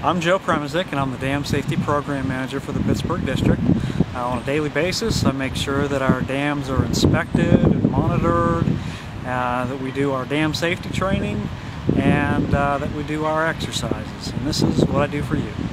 I'm Joe Promozic, and I'm the Dam Safety Program Manager for the Pittsburgh District. On a daily basis, I make sure that our dams are inspected and monitored, that we do our dam safety training, and that we do our exercises. And this is what I do for you.